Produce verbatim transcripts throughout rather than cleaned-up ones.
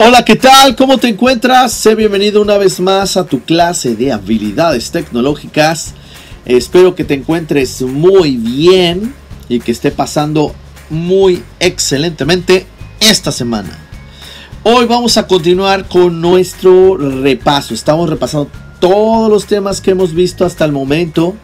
Hola, ¿qué tal? ¿Cómo te encuentras? Sé bienvenido una vez más a tu clase de habilidades tecnológicas. Espero que te encuentres muy bien y que esté pasando muy excelentemente esta semana. Hoy vamos a continuar con nuestro repaso. Estamos repasando todos los temas que hemos visto hasta el momento.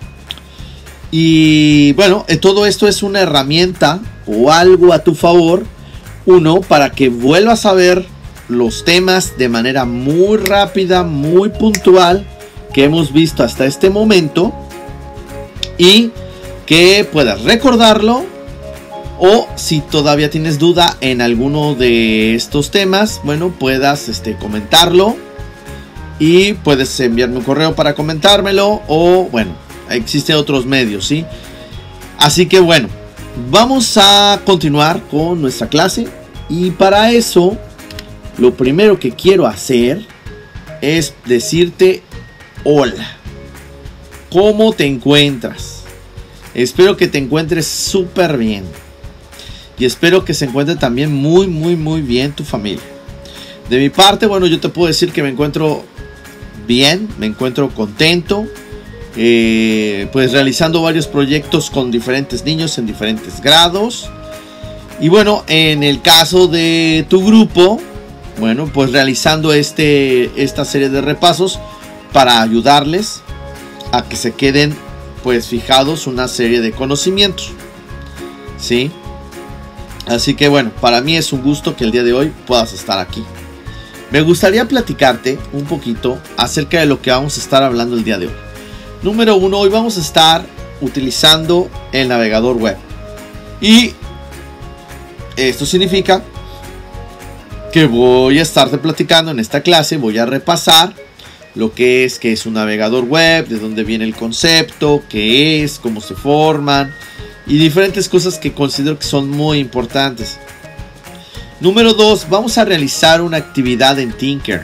Y bueno, todo esto es una herramienta o algo a tu favor. Uno, para que vuelvas a ver los temas de manera muy rápida, muy puntual que hemos visto hasta este momento y que puedas recordarlo, o si todavía tienes duda en alguno de estos temas, bueno, puedas este, comentarlo y puedes enviarme un correo para comentármelo, o bueno, existen otros medios, ¿sí? Así que bueno, vamos a continuar con nuestra clase y para eso lo primero que quiero hacer es decirte hola. ¿Cómo te encuentras? Espero que te encuentres súper bien. Y espero que se encuentre también muy, muy, muy bien tu familia. De mi parte, bueno, yo te puedo decir que me encuentro bien, me encuentro contento. Eh, pues realizando varios proyectos con diferentes niños en diferentes grados. Y bueno, en el caso de tu grupo, bueno, pues realizando este, esta serie de repasos para ayudarles a que se queden pues fijados una serie de conocimientos, ¿sí? Así que bueno, para mí es un gusto que el día de hoy puedas estar aquí. Me gustaría platicarte un poquito acerca de lo que vamos a estar hablando el día de hoy. Número uno, hoy vamos a estar utilizando el navegador web. Y esto significa que voy a estarte platicando en esta clase, voy a repasar lo que es, qué es un navegador web, de dónde viene el concepto, qué es, cómo se forman y diferentes cosas que considero que son muy importantes. Número dos, vamos a realizar una actividad en Tynker.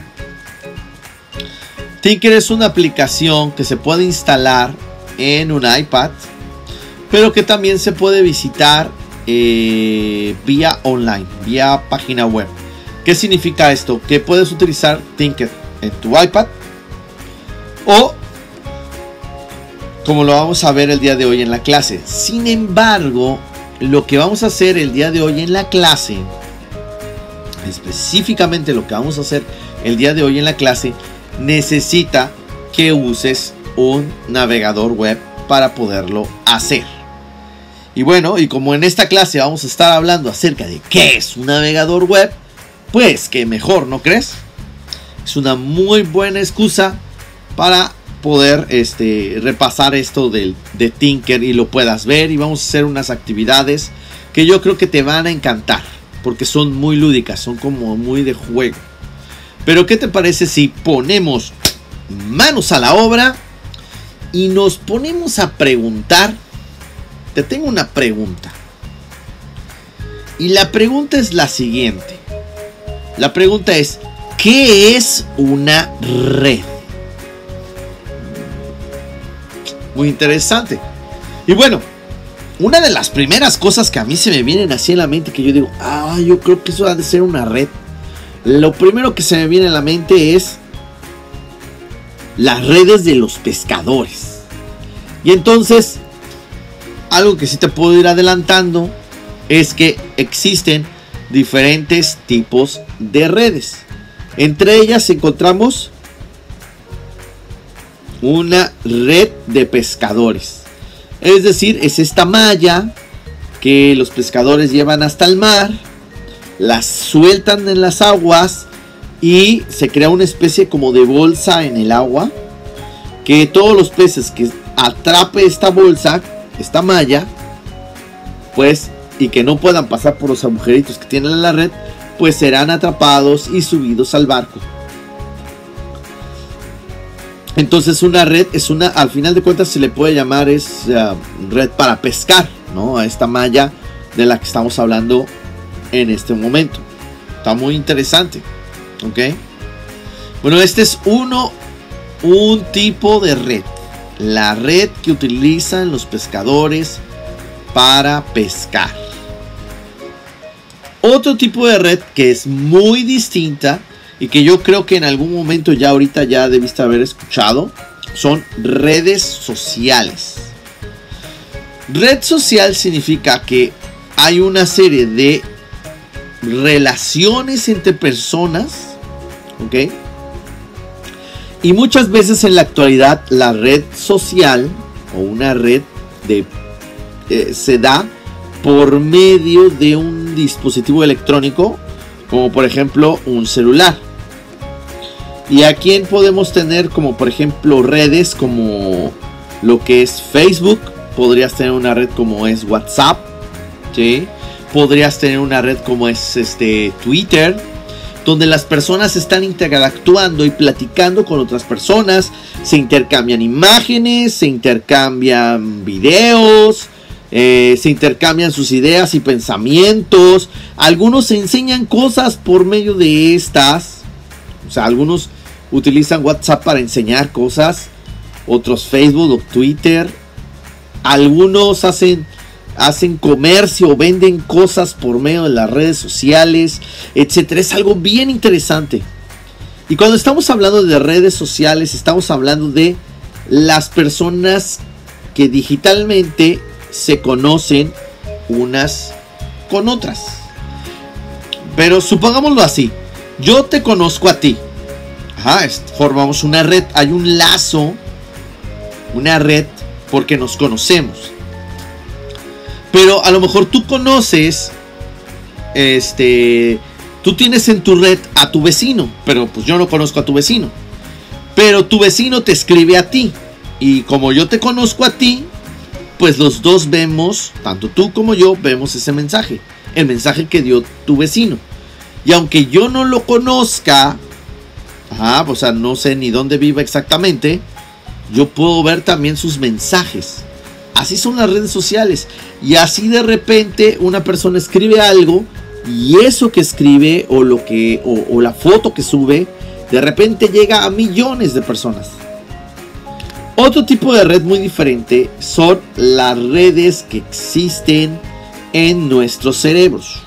Tynker es una aplicación que se puede instalar en un iPad, pero que también se puede visitar eh, vía online, vía página web. ¿Qué significa esto? Que puedes utilizar Tynker en tu iPad o como lo vamos a ver el día de hoy en la clase. Sin embargo, lo que vamos a hacer el día de hoy en la clase, específicamente lo que vamos a hacer el día de hoy en la clase, necesita que uses un navegador web para poderlo hacer. Y bueno, y como en esta clase vamos a estar hablando acerca de qué es un navegador web, pues que mejor, ¿no crees? Es una muy buena excusa para poder este, repasar esto del, de Tynker y lo puedas ver. Y vamos a hacer unas actividades que yo creo que te van a encantar, porque son muy lúdicas, son como muy de juego. Pero ¿qué te parece si ponemos manos a la obra y nos ponemos a preguntar? Te tengo una pregunta. Y la pregunta es la siguiente. La pregunta es, ¿qué es una red? Muy interesante. Y bueno, una de las primeras cosas que a mí se me vienen así en la mente, que yo digo, ah, yo creo que eso ha de ser una red. Lo primero que se me viene a la mente es las redes de los pescadores. Y entonces, algo que sí te puedo ir adelantando es que existen diferentes tipos de redes. Entre ellas encontramos una red de pescadores. Es decir, es esta malla que los pescadores llevan hasta el mar, las sueltan en las aguas y se crea una especie como de bolsa en el agua, que todos los peces que atrape esta bolsa, esta malla, pues, y que no puedan pasar por los agujeritos que tienen en la red, pues serán atrapados y subidos al barco. Entonces una red es una, al final de cuentas se le puede llamar es uh, red para pescar, ¿no? A esta malla de la que estamos hablando en este momento. Está muy interesante, ¿ok? Bueno, este es uno, un tipo de red. La red que utilizan los pescadores para pescar. Otro tipo de red que es muy distinta y que yo creo que en algún momento ya ahorita ya debiste haber escuchado, son redes sociales. Red social significa que hay una serie de relaciones entre personas, ¿ok? Y muchas veces en la actualidad la red social o una red de, eh, se da por medio de un dispositivo electrónico, como por ejemplo un celular. Y aquí podemos tener como por ejemplo redes como lo que es Facebook. Podrías tener una red como es WhatsApp, ¿sí? Podrías tener una red como es este Twitter, donde las personas están interactuando y platicando con otras personas, se intercambian imágenes, se intercambian videos, eh, se intercambian sus ideas y pensamientos. Algunos se enseñan cosas por medio de estas, o sea, algunos utilizan WhatsApp para enseñar cosas, otros Facebook o Twitter. Algunos hacen, hacen comercio, venden cosas por medio de las redes sociales, etcétera. Es algo bien interesante. Y cuando estamos hablando de redes sociales, estamos hablando de las personas que digitalmente se conocen unas con otras. Pero supongámoslo así. Yo te conozco a ti. Ajá, formamos una red. Hay un lazo, una red, porque nos conocemos. Pero a lo mejor tú conoces, este, tú tienes en tu red a tu vecino, pero pues yo no conozco a tu vecino. Pero tu vecino te escribe a ti. Y como yo te conozco a ti, pues los dos vemos, tanto tú como yo, vemos ese mensaje. El mensaje que dio tu vecino. Y aunque yo no lo conozca, ajá, o sea, no sé ni dónde viva exactamente, yo puedo ver también sus mensajes. Así son las redes sociales. Y así de repente una persona escribe algo, y eso que escribe o, lo que, o, o la foto que sube, de repente llega a millones de personas. Otro tipo de red muy diferente son las redes que existen en nuestros cerebros.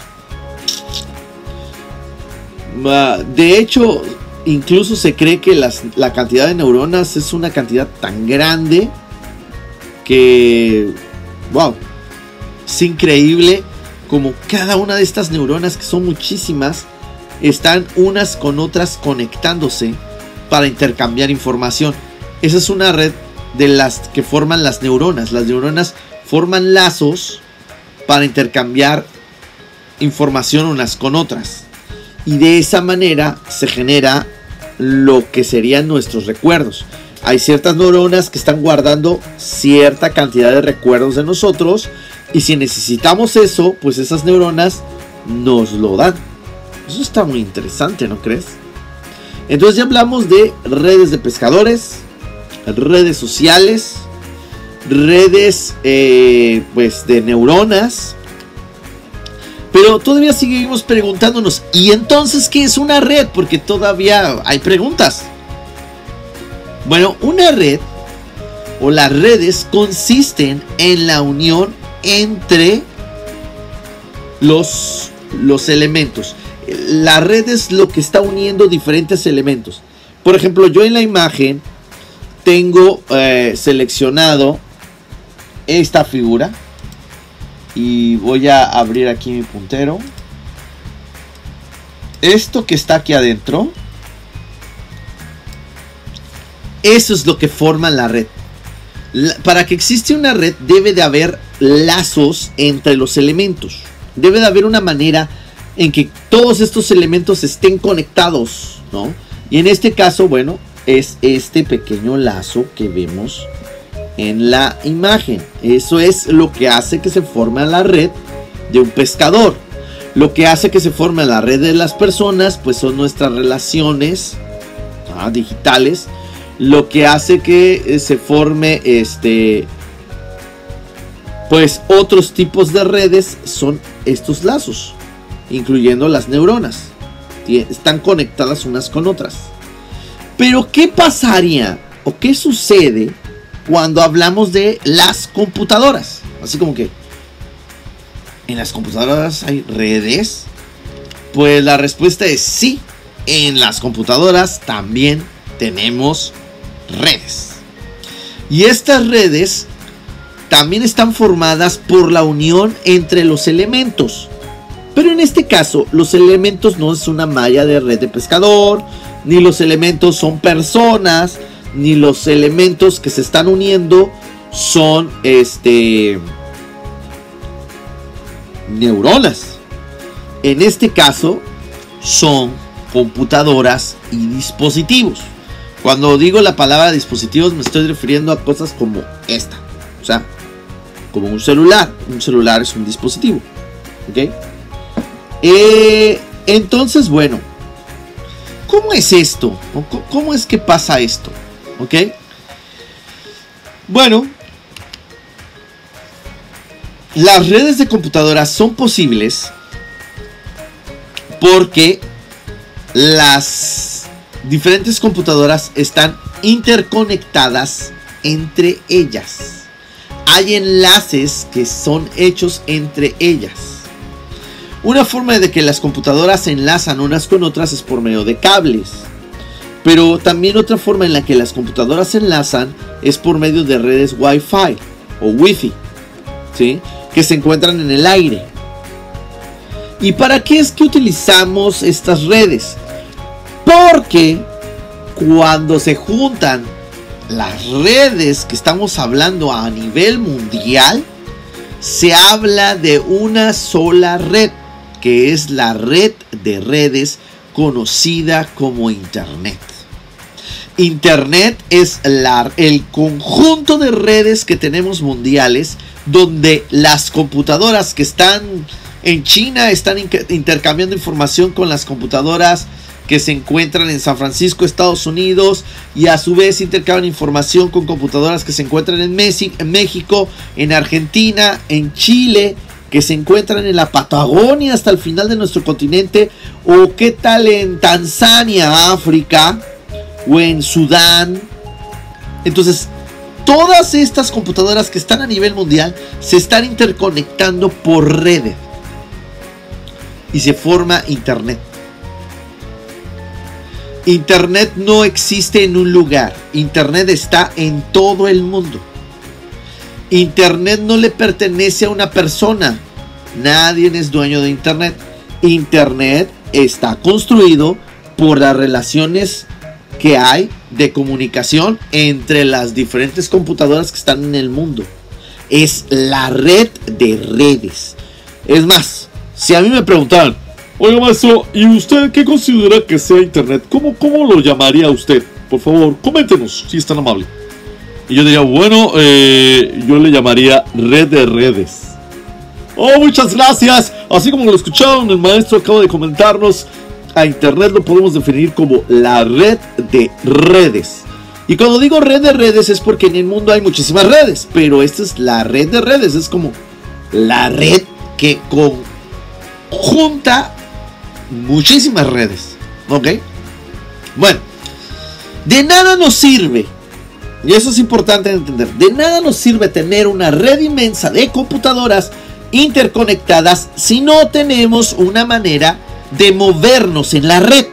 De hecho, incluso se cree que las, la cantidad de neuronas es una cantidad tan grande que, wow, es increíble como cada una de estas neuronas, que son muchísimas, están unas con otras conectándose para intercambiar información. Esa es una red de las que forman las neuronas. Las neuronas forman lazos para intercambiar información unas con otras. Y de esa manera se genera lo que serían nuestros recuerdos. Hay ciertas neuronas que están guardando cierta cantidad de recuerdos de nosotros. Y si necesitamos eso, pues esas neuronas nos lo dan. Eso está muy interesante, ¿no crees? Entonces ya hablamos de redes de pescadores, redes sociales, redes eh, pues de neuronas. Pero todavía seguimos preguntándonos, ¿y entonces qué es una red? Porque todavía hay preguntas. Bueno, una red o las redes consisten en la unión entre los, los elementos. La red es lo que está uniendo diferentes elementos. Por ejemplo, yo en la imagen tengo eh, seleccionado esta figura. Y voy a abrir aquí mi puntero. Esto que está aquí adentro, eso es lo que forma la red. La, para que exista una red debe de haber lazos entre los elementos. Debe de haber una manera en que todos estos elementos estén conectados, ¿no? Y en este caso, bueno, es este pequeño lazo que vemos en la imagen. Eso es lo que hace que se forme la red de un pescador. Lo que hace que se forme la red de las personas, pues son nuestras relaciones ah, digitales. Lo que hace que eh, se forme este pues otros tipos de redes son estos lazos, incluyendo las neuronas. Están conectadas unas con otras. Pero ¿qué pasaría o qué sucede cuando hablamos de las computadoras? Así como que en las computadoras hay redes. Pues la respuesta es sí. En las computadoras también tenemos redes. Y estas redes también están formadas por la unión entre los elementos. Pero en este caso, los elementos no es una malla de red de pescador, ni los elementos son personas, ni los elementos que se están uniendo son este neuronas. En este caso son computadoras y dispositivos. Cuando digo la palabra dispositivos me estoy refiriendo a cosas como esta, o sea, como un celular. Un celular es un dispositivo, ¿ok? Eh, entonces, bueno, ¿cómo es esto? ¿Cómo es que pasa esto? ¿Ok? Bueno, las redes de computadoras son posibles porque las diferentes computadoras están interconectadas entre ellas. Hay enlaces que son hechos entre ellas. Una forma de que las computadoras se enlazan unas con otras es por medio de cables. Pero también otra forma en la que las computadoras se enlazan es por medio de redes Wi-Fi o Wi-Fi, ¿sí? Que se encuentran en el aire. ¿Y para qué es que utilizamos estas redes? Porque cuando se juntan las redes que estamos hablando a nivel mundial, se habla de una sola red, que es la red de redes conocida como Internet. Internet es la, el conjunto de redes que tenemos mundiales, donde las computadoras que están en China están intercambiando información con las computadoras que se encuentran en San Francisco, Estados Unidos, y a su vez intercambian información con computadoras que se encuentran en, Messi, en México, en Argentina, en Chile, que se encuentran en la Patagonia hasta el final de nuestro continente, o qué tal en Tanzania, África, o en Sudán. Entonces, todas estas computadoras que están a nivel mundial se están interconectando por redes y se forma Internet. Internet no existe en un lugar. Internet está en todo el mundo. Internet no le pertenece a una persona. Nadie es dueño de Internet. Internet está construido por las relaciones que hay de comunicación entre las diferentes computadoras que están en el mundo. Es la red de redes. Es más, si a mí me preguntaran, oiga maestro, ¿y usted qué considera que sea Internet? ¿Cómo, cómo lo llamaría usted? Por favor, coméntenos, si es tan amable. Y yo diría, bueno, eh, yo le llamaría red de redes. Oh, muchas gracias. Así como lo escucharon, el maestro acaba de comentarnos, a Internet lo podemos definir como la red de redes. Y cuando digo red de redes es porque en el mundo hay muchísimas redes, pero esta es la red de redes, es como la red que conjunta muchísimas redes, ¿ok? Bueno, de nada nos sirve, y eso es importante entender, de nada nos sirve tener una red inmensa de computadoras interconectadas si no tenemos una manera de movernos en la red.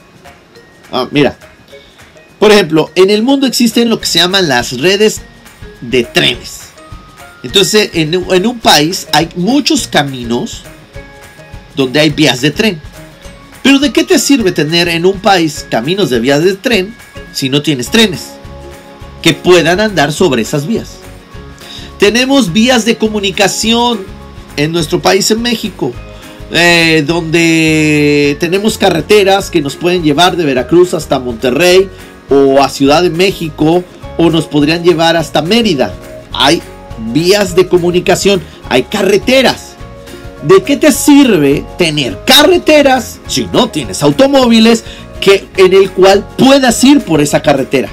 Ah, mira, por ejemplo, en el mundo existen lo que se llaman las redes de trenes. Entonces, en, en un país hay muchos caminos donde hay vías de tren. Pero ¿de qué te sirve tener en un país caminos de vías de tren si no tienes trenes que puedan andar sobre esas vías? Tenemos vías de comunicación en nuestro país, en México, eh, donde tenemos carreteras que nos pueden llevar de Veracruz hasta Monterrey o a Ciudad de México, o nos podrían llevar hasta Mérida. Hay vías de comunicación, hay carreteras. ¿De qué te sirve tener carreteras si no tienes automóviles que, en el cual puedas ir por esa carretera?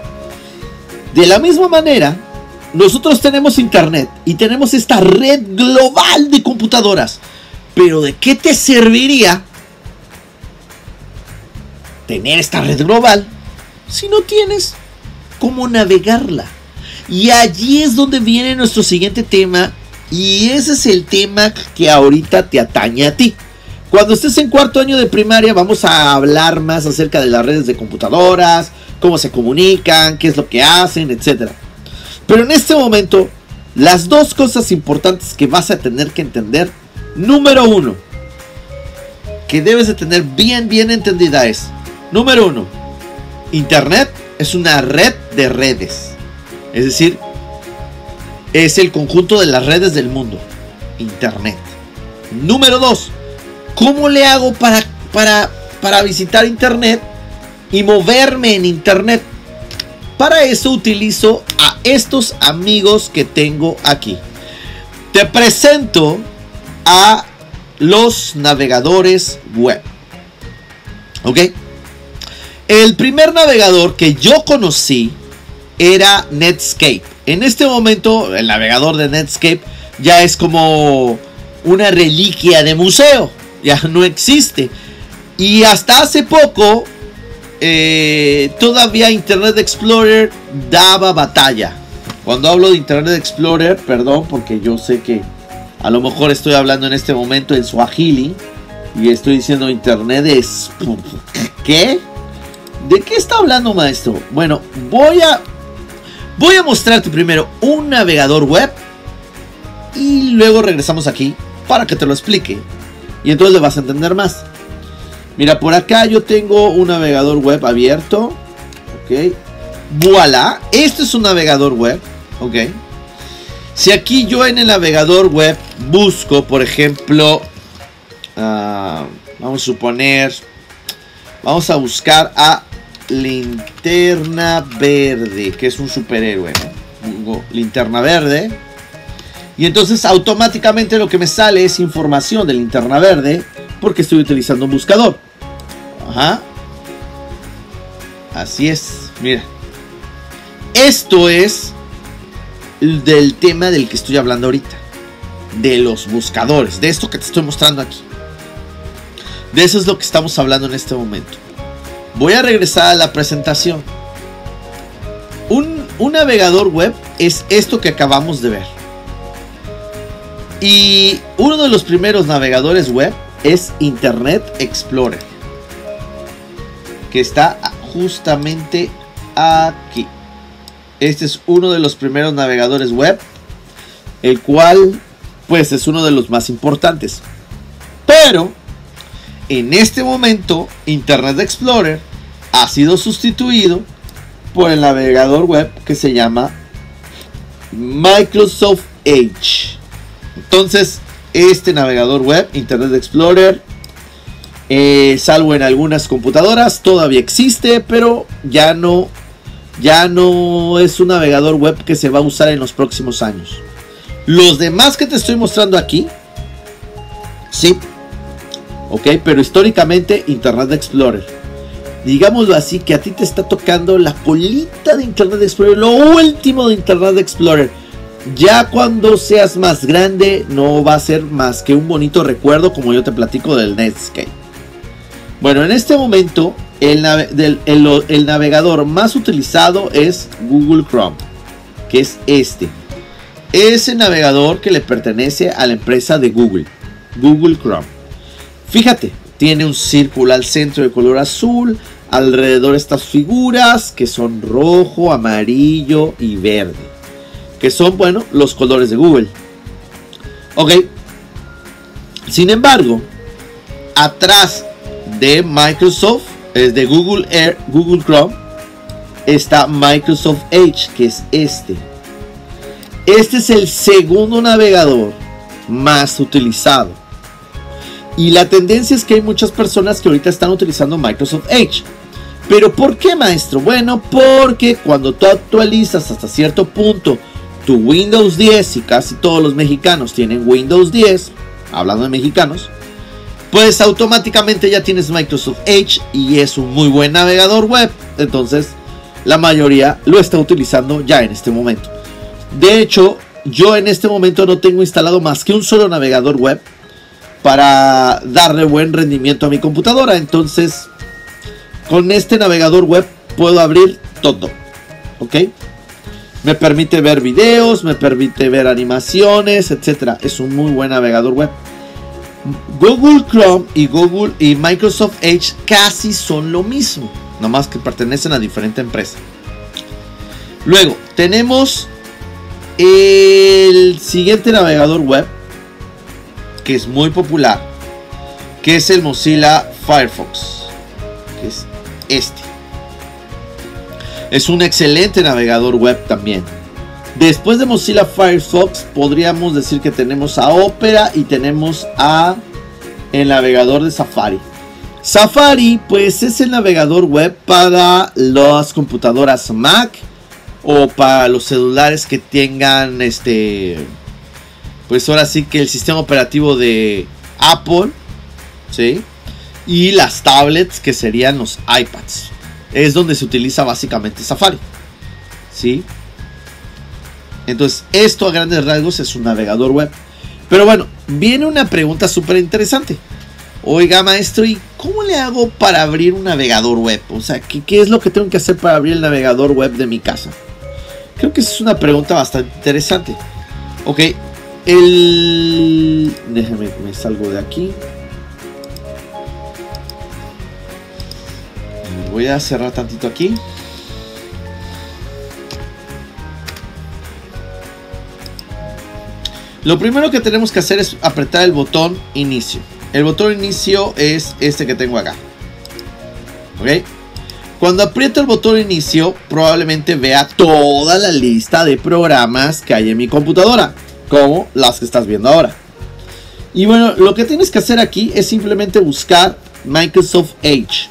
De la misma manera, nosotros tenemos Internet y tenemos esta red global de computadoras. Pero ¿de qué te serviría tener esta red global si no tienes cómo navegarla? Y allí es donde viene nuestro siguiente tema. Y ese es el tema que ahorita te atañe a ti. Cuando estés en cuarto año de primaria vamos a hablar más acerca de las redes de computadoras, cómo se comunican, qué es lo que hacen, etcétera. Pero en este momento, las dos cosas importantes que vas a tener que entender. Número uno, que debes de tener bien, bien entendida es, número uno, Internet es una red de redes. Es decir, es el conjunto de las redes del mundo. Internet. Número dos, ¿cómo le hago para, para, para visitar Internet y moverme en Internet? Para eso utilizo a estos amigos que tengo aquí. Te presento a los navegadores web. ¿Ok? El primer navegador que yo conocí era Netscape. En este momento el navegador de Netscape ya es como una reliquia de museo. Ya no existe. Y hasta hace poco eh, todavía Internet Explorer daba batalla. Cuando hablo de Internet Explorer, perdón, porque yo sé que a lo mejor estoy hablando en este momento en Swahili y estoy diciendo Internet es... ¿Qué? ¿De qué está hablando, maestro? Bueno, voy a voy a mostrarte primero un navegador web y luego regresamos aquí para que te lo explique y entonces le vas a entender más. Mira, por acá yo tengo un navegador web abierto. Ok. Voilà. Este es un navegador web. Ok. Si aquí yo en el navegador web busco, por ejemplo, uh, vamos a suponer, vamos a buscar a Linterna Verde, que es un superhéroe, ¿no? Linterna Verde. Y entonces automáticamente lo que me sale es información de Linterna Verde, porque estoy utilizando un buscador. Ajá. Así es, mira. Esto es del tema del que estoy hablando ahorita, de los buscadores, de esto que te estoy mostrando aquí. De eso es lo que estamos hablando en este momento. Voy a regresar a la presentación. Un, un navegador web es esto que acabamos de ver. Y uno de los primeros navegadores web es Internet Explorer, que está justamente aquí. Este es uno de los primeros navegadores web, el cual pues es uno de los más importantes. Pero en este momento Internet Explorer ha sido sustituido por el navegador web que se llama Microsoft Edge. Entonces este navegador web, Internet Explorer, eh, salvo en algunas computadoras, todavía existe, pero ya no Ya no es un navegador web que se va a usar en los próximos años. Los demás que te estoy mostrando aquí, sí, ok, pero históricamente Internet Explorer. Digámoslo así, que a ti te está tocando la colita de Internet Explorer, lo último de Internet Explorer. Ya cuando seas más grande no va a ser más que un bonito recuerdo, como yo te platico del Netscape. Bueno, en este momento El, nave del, el, el navegador más utilizado es Google Chrome, que es este. Es el navegador que le pertenece a la empresa de Google, Google Chrome. Fíjate, tiene un círculo al centro de color azul, alrededor estas figuras que son rojo, amarillo y verde, que son, bueno, los colores de Google. Ok. Sin embargo, atrás de Microsoft, de Google Air, Google Chrome, está Microsoft Edge, que es este. Este es el segundo navegador más utilizado. Y la tendencia es que hay muchas personas que ahorita están utilizando Microsoft Edge. ¿Pero por qué, maestro? Bueno, porque cuando tú actualizas hasta cierto punto tu Windows diez, y casi todos los mexicanos tienen Windows diez, hablando de mexicanos, pues automáticamente ya tienes Microsoft Edge y es un muy buen navegador web. Entonces la mayoría lo está utilizando ya en este momento. De hecho, yo en este momento no tengo instalado más que un solo navegador web para darle buen rendimiento a mi computadora. Entonces con este navegador web puedo abrir todo. Ok, me permite ver videos, me permite ver animaciones, etcétera. Es un muy buen navegador web. Google Chrome y Google y Microsoft Edge casi son lo mismo, nomás que pertenecen a diferente empresa. Luego tenemos el siguiente navegador web, que es muy popular, que es el Mozilla Firefox, que es este. Es un excelente navegador web también. Después de Mozilla Firefox podríamos decir que tenemos a Opera y tenemos a el navegador de Safari. Safari pues es el navegador web para las computadoras Mac o para los celulares que tengan este, pues ahora sí que el sistema operativo de Apple, ¿sí? Y las tablets que serían los iPads. Es donde se utiliza básicamente Safari, ¿sí? Entonces esto a grandes rasgos es un navegador web. Pero bueno, viene una pregunta súper interesante. Oiga, maestro, ¿y cómo le hago para abrir un navegador web? O sea, ¿qué, qué es lo que tengo que hacer para abrir el navegador web de mi casa? Creo que esa es una pregunta bastante interesante. Ok, el... déjame, me salgo de aquí. Voy a cerrar tantito aquí. Lo primero que tenemos que hacer es apretar el botón inicio. El botón inicio es este que tengo acá. ¿Ok? Cuando aprieto el botón inicio, probablemente vea toda la lista de programas que hay en mi computadora, como las que estás viendo ahora. Y bueno, lo que tienes que hacer aquí es simplemente buscar Microsoft Edge.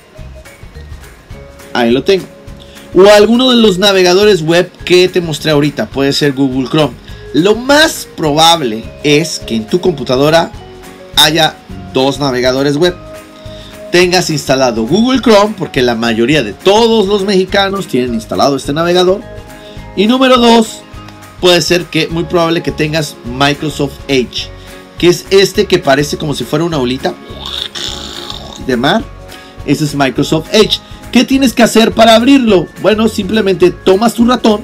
Ahí lo tengo. O alguno de los navegadores web que te mostré ahorita. Puede ser Google Chrome. Lo más probable es que en tu computadora haya dos navegadores web. Tengas instalado Google Chrome, porque la mayoría de todos los mexicanos tienen instalado este navegador. Y número dos, puede ser que muy probable que tengas Microsoft Edge, que es este que parece como si fuera una olita de mar. Ese es Microsoft Edge. ¿Qué tienes que hacer para abrirlo? Bueno, simplemente tomas tu ratón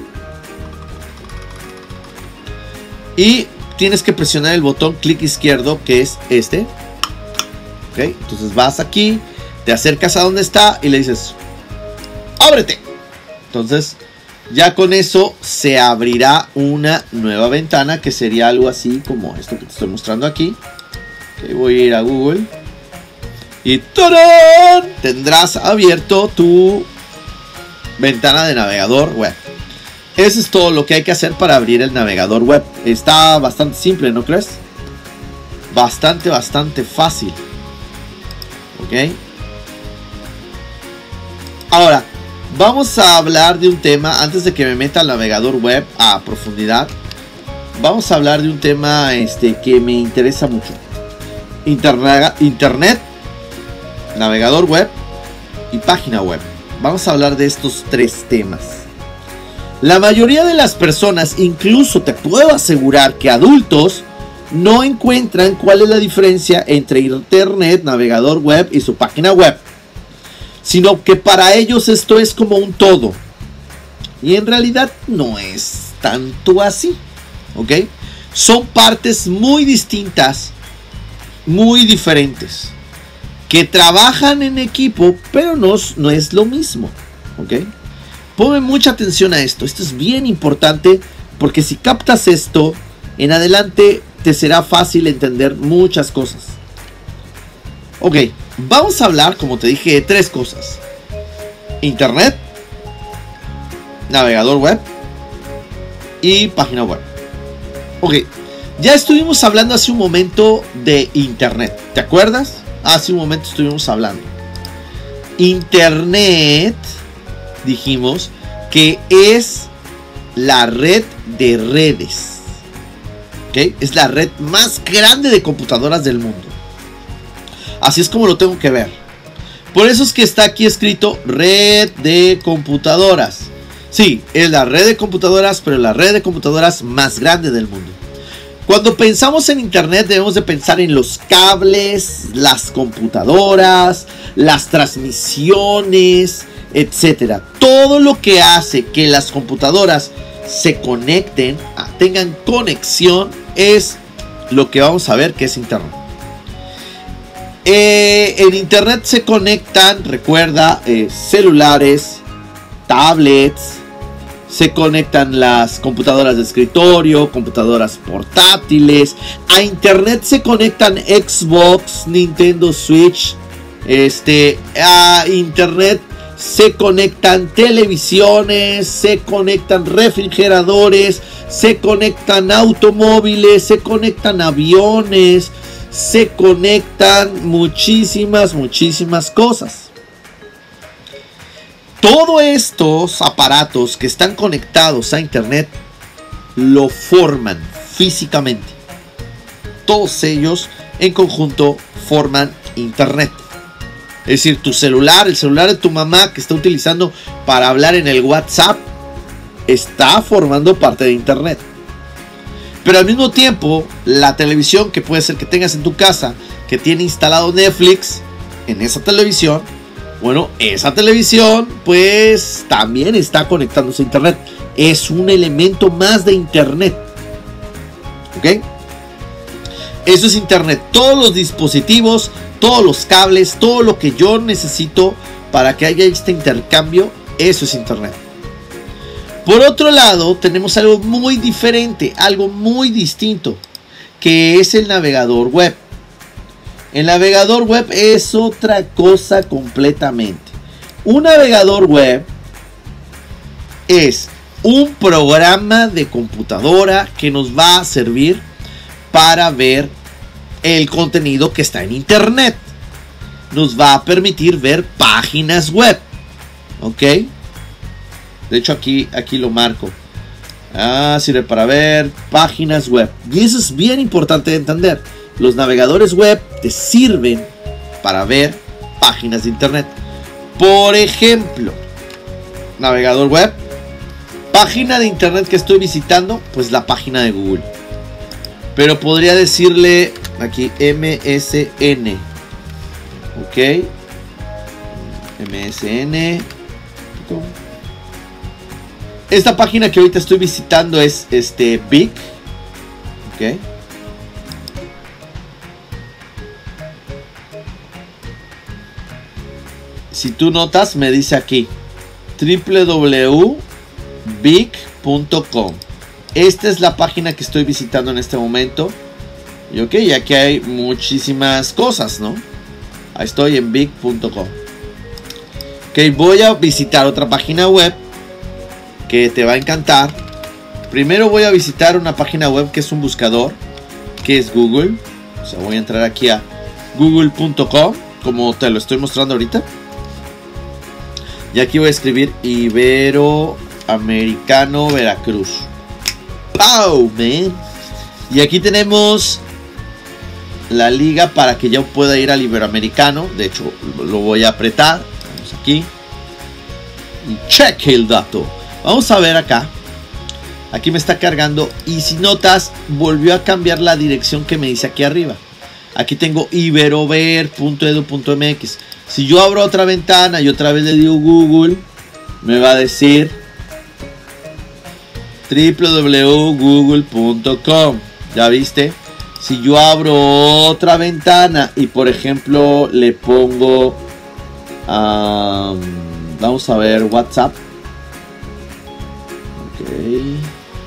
y tienes que presionar el botón clic izquierdo, que es este. Ok, entonces vas aquí, te acercas a donde está y le dices ábrete. Entonces ya con eso se abrirá una nueva ventana, que sería algo así como esto que te estoy mostrando aquí. Okay, voy a ir a Google y ¡tarán! Tendrás abierto tu ventana de navegador web. Eso es todo lo que hay que hacer para abrir el navegador web. Está bastante simple, ¿no crees? Bastante, bastante fácil. Ok. Ahora, vamos a hablar de un tema. Antes de que me meta al navegador web a profundidad, vamos a hablar de un tema este, que me interesa mucho. Internet, Internet, navegador web y página web. Vamos a hablar de estos tres temas. La mayoría de las personas, incluso te puedo asegurar que adultos, no encuentran cuál es la diferencia entre Internet, navegador web y su página web, sino que para ellos esto es como un todo, y en realidad no es tanto así. ¿Ok? Son partes muy distintas, muy diferentes, que trabajan en equipo, pero no, no es lo mismo. ¿Ok? Ponme mucha atención a esto. Esto es bien importante, porque si captas esto, en adelante te será fácil entender muchas cosas. Ok, vamos a hablar, como te dije, de tres cosas: Internet, navegador web y página web. Ok, ya estuvimos hablando hace un momento de Internet, ¿te acuerdas? Hace un momento estuvimos hablando. Internet, dijimos que es la red de redes. ¿Okay? Es la red más grande de computadoras del mundo. Así es como lo tengo que ver. Por eso es que está aquí escrito red de computadoras. Sí, es la red de computadoras, pero la red de computadoras más grande del mundo. Cuando pensamos en Internet, debemos de pensar en los cables, las computadoras, las transmisiones, etcétera. Todo lo que hace que las computadoras se conecten, tengan conexión, es lo que vamos a ver que es Internet. Eh, en internet se conectan, recuerda, eh, celulares, tablets, se conectan las computadoras de escritorio, computadoras portátiles. A internet se conectan Xbox, Nintendo Switch. Este, a internet se conectan televisiones, se conectan refrigeradores, se conectan automóviles, se conectan aviones, se conectan muchísimas, muchísimas cosas. Todos estos aparatos que están conectados a internet lo forman físicamente. Todos ellos en conjunto forman internet. Es decir, tu celular, el celular de tu mamá que está utilizando para hablar en el WhatsApp, está formando parte de internet. Pero al mismo tiempo, la televisión que puede ser que tengas en tu casa, que tiene instalado Netflix en esa televisión, bueno, esa televisión pues también está conectándose a internet. Es un elemento más de internet. ¿Ok? Eso es internet. Todos los dispositivos, todos los cables, todo lo que yo necesito para que haya este intercambio, eso es internet. Por otro lado, tenemos algo muy diferente, algo muy distinto, que es el navegador web. El navegador web es otra cosa completamente. Un navegador web es un programa de computadora que nos va a servir para ver el contenido que está en internet. Nos va a permitir ver páginas web. ¿Ok? De hecho aquí, aquí lo marco. Ah, sirve para ver páginas web. Y eso es bien importante de entender. Los navegadores web te sirven para ver páginas de internet. Por ejemplo, navegador web, página de internet que estoy visitando, pues la página de Google. Pero podría decirle aquí M S N. Ok. M S N. Esta página que ahorita estoy visitando es este Bing. Ok. Si tú notas, me dice aquí w w w punto bing punto com. Esta es la página que estoy visitando en este momento. Y ok, y aquí hay muchísimas cosas, ¿no? Ahí estoy en bing punto com. Ok, voy a visitar otra página web que te va a encantar. Primero voy a visitar una página web que es un buscador, que es Google. O sea, voy a entrar aquí a google punto com, como te lo estoy mostrando ahorita. Y aquí voy a escribir Iberoamericano Veracruz. ¡Wow, man! Y aquí tenemos la liga para que yo pueda ir al Iberoamericano. De hecho, lo voy a apretar. Vamos aquí. Y check el dato. Vamos a ver acá. Aquí me está cargando. Y si notas, volvió a cambiar la dirección que me dice aquí arriba. Aquí tengo iberover punto edu punto m x. Si yo abro otra ventana y otra vez le digo Google, me va a decir w w w punto google punto com. ¿Ya viste? Si yo abro otra ventana y por ejemplo le pongo um, vamos a ver WhatsApp. Okay.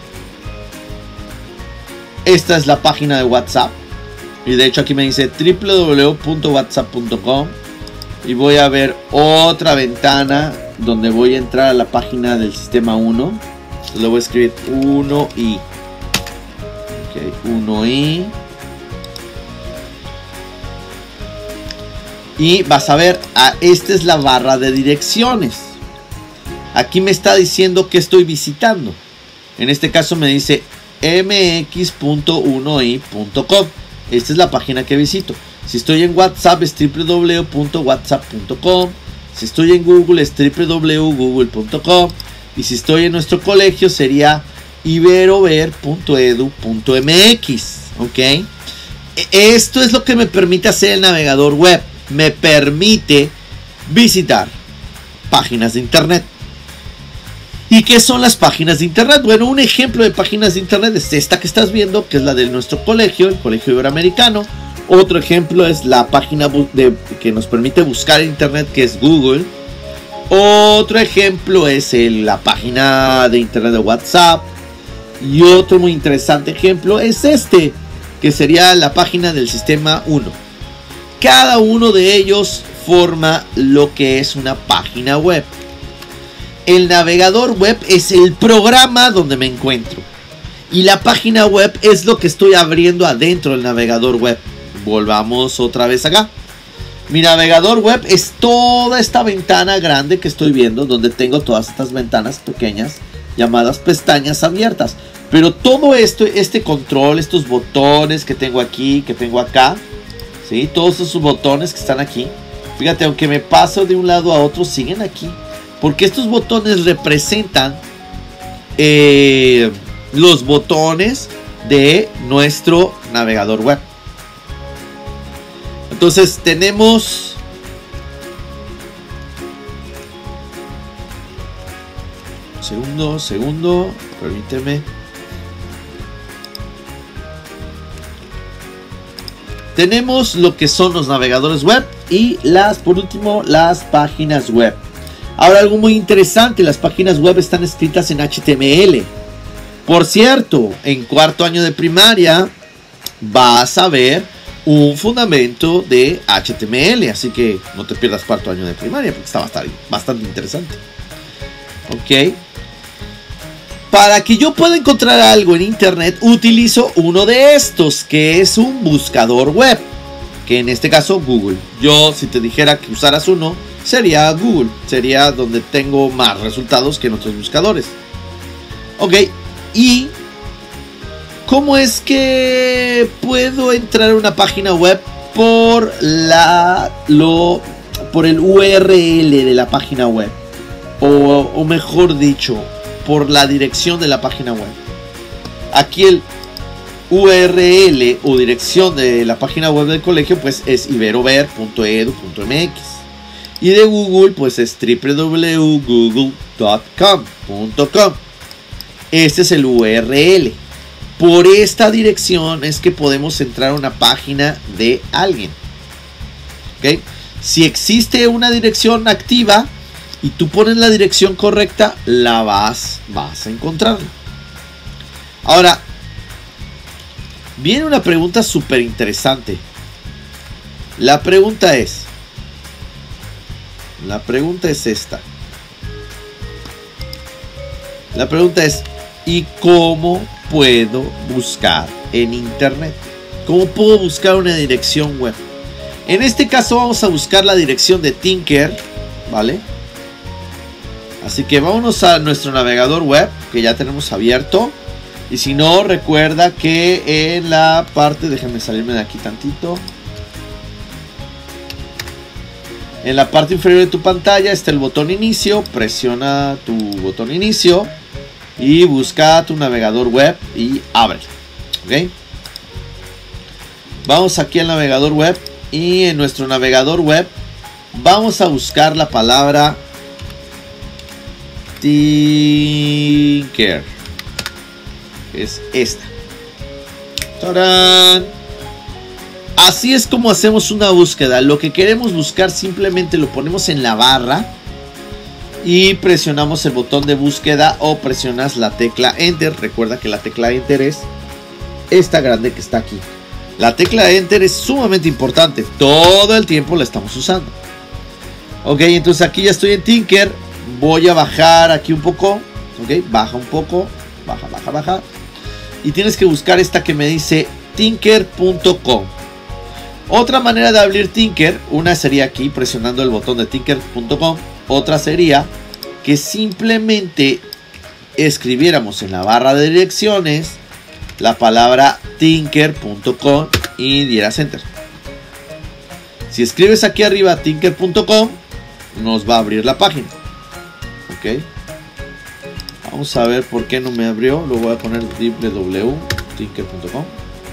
Esta es la página de WhatsApp. Y de hecho aquí me dice w w w punto whatsapp punto com. Y voy a ver otra ventana donde voy a entrar a la página del sistema uno. Entonces le voy a escribir uno i. Ok, uno i. Y vas a ver, ah, esta es la barra de direcciones. Aquí me está diciendo que estoy visitando. En este caso me dice m x punto uno i punto com. Esta es la página que visito. Si estoy en WhatsApp es w w w punto whatsapp punto com. Si estoy en Google es w w w punto google punto com. Y si estoy en nuestro colegio sería iberover punto edu punto m x. ¿Ok? Esto es lo que me permite hacer el navegador web. Me permite visitar páginas de internet. ¿Y qué son las páginas de internet? Bueno, un ejemplo de páginas de internet es esta que estás viendo, que es la de nuestro colegio, el Colegio Iberoamericano. Otro ejemplo es la página de, que nos permite buscar en internet, que es Google. Otro ejemplo es el, la página de internet de WhatsApp. Y otro muy interesante ejemplo es este, que sería la página del sistema uno. Cada uno de ellos forma lo que es una página web. El navegador web es el programa donde me encuentro. Y la página web es lo que estoy abriendo adentro del navegador web. Volvamos otra vez acá. Mi navegador web es toda esta ventana grande que estoy viendo, donde tengo todas estas ventanas pequeñas llamadas pestañas abiertas. Pero todo esto, este control, estos botones que tengo aquí, que tengo acá, ¿sí? Todos esos botones que están aquí, fíjate, aunque me paso de un lado a otro, siguen aquí. Porque estos botones representan eh, los botones de nuestro navegador web. Entonces tenemos segundo, segundo, permíteme. Tenemos lo que son los navegadores web y las, por último, las páginas web. Ahora, algo muy interesante, las páginas web están escritas en H T M L. Por cierto, en cuarto año de primaria vas a ver un fundamento de H T M L, así que no te pierdas cuarto año de primaria porque está bastante, bastante interesante. Ok. Para que yo pueda encontrar algo en internet, utilizo uno de estos, que es un buscador web, que en este caso Google. Yo, si te dijera que usaras uno, sería Google, sería donde tengo más resultados que en otros buscadores. Ok, y ¿cómo es que puedo entrar a una página web por la lo por el U R L de la página web? O, o mejor dicho, por la dirección de la página web. Aquí el U R L o dirección de la página web del colegio pues es iberover punto edu punto mx. Y de Google pues es w w w punto google punto com punto com. Este es el U R L. Por esta dirección es que podemos entrar a una página de alguien. ¿Okay? Si existe una dirección activa y tú pones la dirección correcta, la vas, vas a encontrar. Ahora, viene una pregunta súper interesante. La pregunta es, la pregunta es esta. La pregunta es, ¿y cómo puedo buscar en internet? ¿Cómo puedo buscar una dirección web? En este caso vamos a buscar la dirección de Tinker, ¿vale? Así que vámonos a nuestro navegador web que ya tenemos abierto. Y si no, recuerda que en la parte, déjenme salirme de aquí tantito. En la parte inferior de tu pantalla está el botón inicio. Presiona tu botón inicio y busca tu navegador web y ábrelo. ¿Ok? Vamos aquí al navegador web y en nuestro navegador web vamos a buscar la palabra Tinker. Es esta. ¡Tarán! Así es como hacemos una búsqueda. Lo que queremos buscar simplemente lo ponemos en la barra y presionamos el botón de búsqueda o presionas la tecla Enter. Recuerda que la tecla Enter es esta grande que está aquí. La tecla Enter es sumamente importante. Todo el tiempo la estamos usando. Ok, entonces aquí ya estoy en Tinker. Voy a bajar aquí un poco. Ok, baja un poco. Baja, baja, baja. Y tienes que buscar esta que me dice tinker punto com. Otra manera de abrir Tinker, una sería aquí presionando el botón de tinker punto com. Otra sería que simplemente escribiéramos en la barra de direcciones la palabra tinker punto com y dieras enter. Si escribes aquí arriba tinker punto com, nos va a abrir la página. Ok. Vamos a ver por qué no me abrió. Lo voy a poner w w w punto tinker punto com.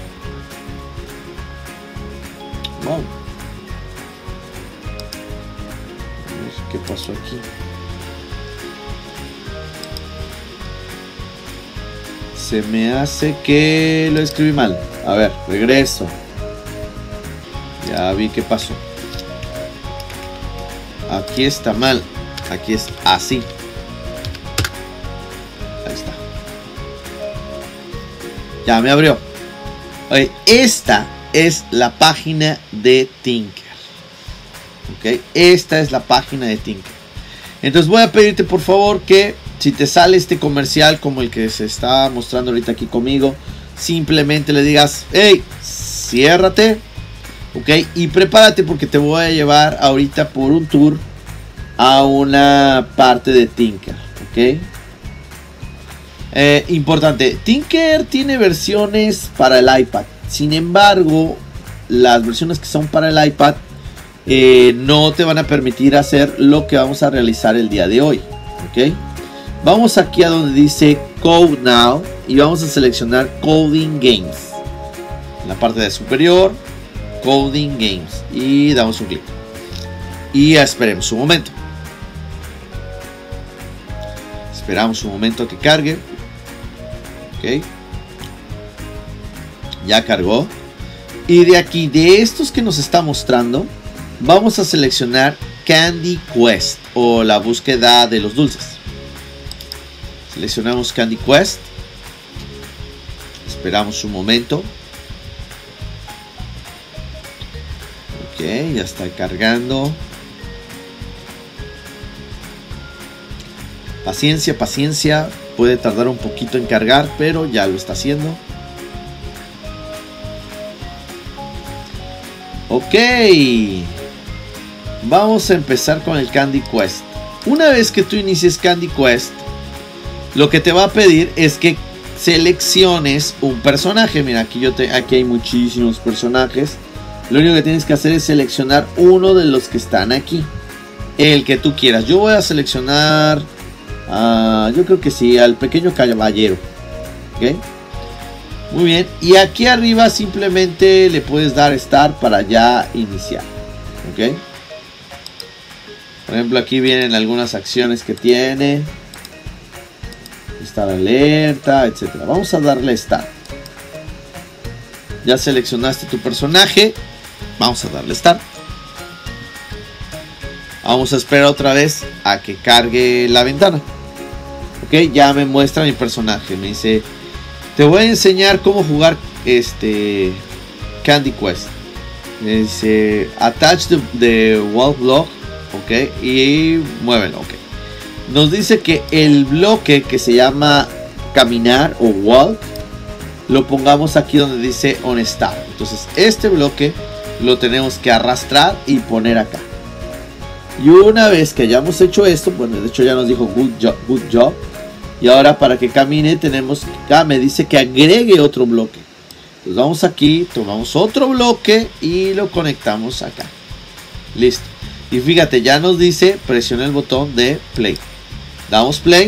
Wow. ¿Qué pasó aquí? Se me hace que lo escribí mal. A ver, regreso. Ya vi qué pasó. Aquí está mal. Aquí es así. Ahí está. Ya me abrió. Oye, esta es la página de Tynker. Ok, esta es la página de Tynker. Entonces voy a pedirte por favor que si te sale este comercial como el que se está mostrando ahorita aquí conmigo, simplemente le digas, hey, ciérrate. Ok, y prepárate porque te voy a llevar ahorita por un tour a una parte de Tynker. Ok. Eh, importante, Tynker tiene versiones para el iPad. Sin embargo, las versiones que son para el iPad eh, no te van a permitir hacer lo que vamos a realizar el día de hoy. Ok. Vamos aquí a donde dice Code Now y vamos a seleccionar Coding Games. En la parte de superior, Coding Games. Y damos un clic. Y esperemos un momento. Esperamos un momento a que cargue. Ok. Ya cargó. Y de aquí, de estos que nos está mostrando, vamos a seleccionar Candy Quest o la búsqueda de los dulces. Seleccionamos Candy Quest. Esperamos un momento. Ok, ya está cargando. Paciencia, paciencia. Puede tardar un poquito en cargar, pero ya lo está haciendo. Ok. Vamos a empezar con el Candy Quest. Una vez que tú inicies Candy Quest, lo que te va a pedir es que selecciones un personaje. Mira, aquí, yo te, aquí hay muchísimos personajes. Lo único que tienes que hacer es seleccionar uno de los que están aquí. El que tú quieras. Yo voy a seleccionar... Uh, yo creo que sí, al pequeño caballero. Ok. Muy bien. Y aquí arriba simplemente le puedes dar Start para ya iniciar. Ok. Por ejemplo, aquí vienen algunas acciones que tiene. Estar alerta, etcétera. Vamos a darle Start. Ya seleccionaste tu personaje. Vamos a darle Start. Vamos a esperar otra vez a que cargue la ventana. Ok, ya me muestra mi personaje. Me dice, te voy a enseñar cómo jugar este Candy Quest. Me dice, attach the, the wall block. Ok, y muévelo. Ok. Nos dice que el bloque que se llama caminar o walk lo pongamos aquí donde dice on start. Entonces este bloque lo tenemos que arrastrar y poner acá. Y una vez que hayamos hecho esto, bueno, de hecho ya nos dijo good job, good job. Y ahora para que camine tenemos, acá me dice que agregue otro bloque. Entonces vamos aquí, tomamos otro bloque y lo conectamos acá. Listo. Y fíjate, ya nos dice presiona el botón de play. Damos play.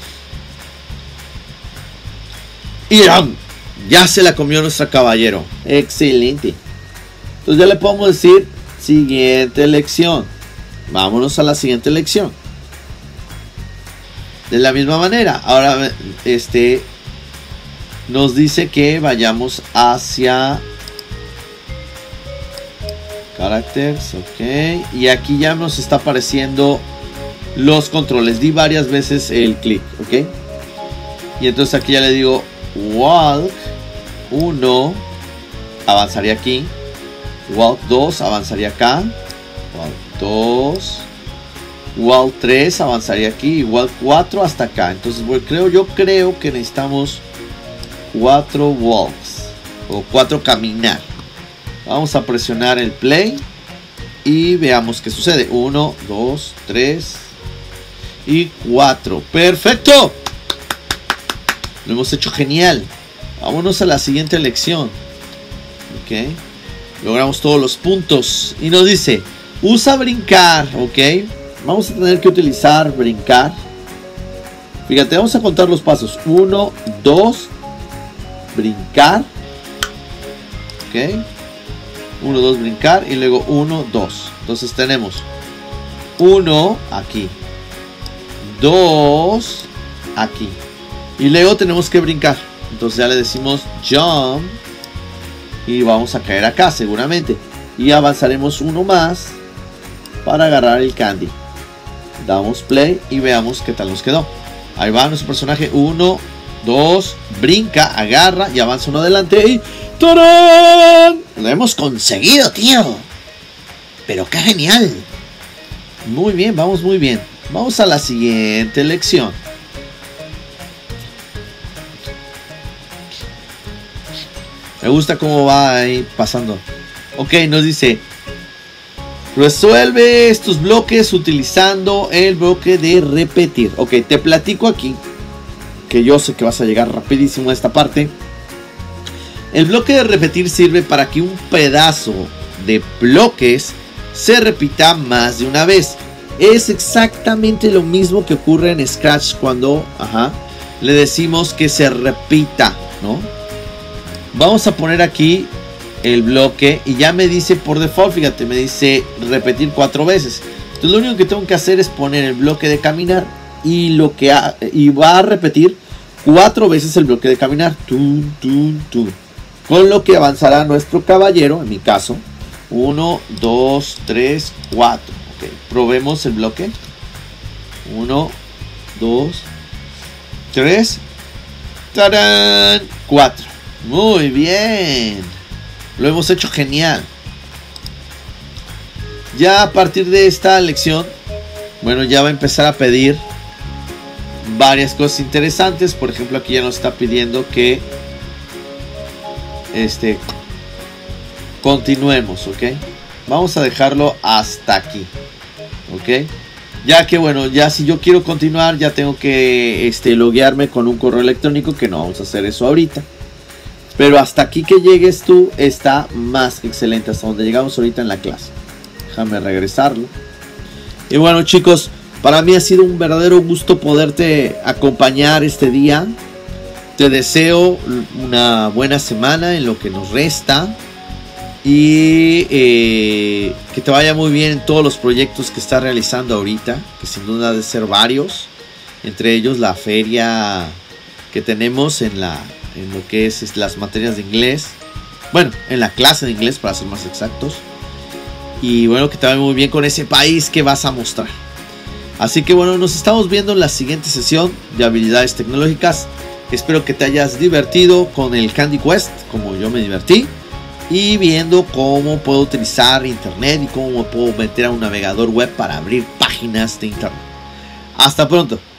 Y ¡ram! Ya se la comió nuestro caballero. Excelente. Entonces ya le podemos decir siguiente lección. Vámonos a la siguiente lección. De la misma manera. Ahora este nos dice que vayamos hacia Characters. Ok. Y aquí ya nos está apareciendo los controles. Di varias veces el clic. Ok. Y entonces aquí ya le digo walk uno. Avanzaría aquí. Walk dos. Avanzaría acá. Walk dos. Walk tres avanzaría aquí. Walk cuatro hasta acá. Entonces bueno, creo, yo creo que necesitamos cuatro walks o cuatro caminar. Vamos a presionar el play y veamos qué sucede. uno, dos, tres y cuatro. Perfecto. Lo hemos hecho genial. Vámonos a la siguiente lección. Ok. Logramos todos los puntos y nos dice usa brincar. Ok. Vamos a tener que utilizar brincar. Fíjate, vamos a contar los pasos. uno, dos, brincar. Ok. uno, dos, brincar. Y luego uno, dos. Entonces tenemos uno aquí. dos aquí. Y luego tenemos que brincar. Entonces ya le decimos jump. Y vamos a caer acá seguramente. Y avanzaremos uno más para agarrar el candy. Damos play y veamos qué tal nos quedó. Ahí va nuestro personaje. Uno, dos, brinca, agarra y avanza uno adelante. Y ¡tarán! Lo hemos conseguido, tío. Pero qué genial. Muy bien, vamos muy bien. Vamos a la siguiente lección. Me gusta cómo va ahí pasando. Ok, nos dice: resuelve estos bloques utilizando el bloque de repetir. Ok, te platico aquí, que yo sé que vas a llegar rapidísimo a esta parte. El bloque de repetir sirve para que un pedazo de bloques se repita más de una vez. Es exactamente lo mismo que ocurre en Scratch cuando ajá, le decimos que se repita, ¿no? Vamos a poner aquí el bloque y ya me dice por default, fíjate, me dice repetir cuatro veces. Entonces lo único que tengo que hacer es poner el bloque de caminar y lo que ha, y va a repetir cuatro veces el bloque de caminar. Tun, tun, tun. Con lo que avanzará nuestro caballero, en mi caso. uno, dos, tres, cuatro. Okay. Probemos el bloque. uno, dos, tres. ¡Tarán! cuatro. Muy bien. Lo hemos hecho genial. Ya a partir de esta lección, bueno, ya va a empezar a pedir varias cosas interesantes. Por ejemplo, aquí ya nos está pidiendo que este continuemos, ok. Vamos a dejarlo hasta aquí, ok. Ya que bueno, ya si yo quiero continuar, ya tengo que este, loguearme con un correo electrónico, que no vamos a hacer eso ahorita. Pero hasta aquí que llegues tú está más excelente, hasta donde llegamos ahorita en la clase. Déjame regresarlo. Y bueno, chicos, para mí ha sido un verdadero gusto poderte acompañar este día. Te deseo una buena semana en lo que nos resta. Y eh, que te vaya muy bien en todos los proyectos que estás realizando ahorita, que sin duda ha de ser varios. Entre ellos la feria que tenemos en la... en lo que es, es las materias de inglés, bueno, en la clase de inglés para ser más exactos, y bueno, que te vaya muy bien con ese país que vas a mostrar. Así que bueno, nos estamos viendo en la siguiente sesión de habilidades tecnológicas. Espero que te hayas divertido con el Candy Quest como yo me divertí, y viendo cómo puedo utilizar internet y cómo puedo meter a un navegador web para abrir páginas de internet. Hasta pronto.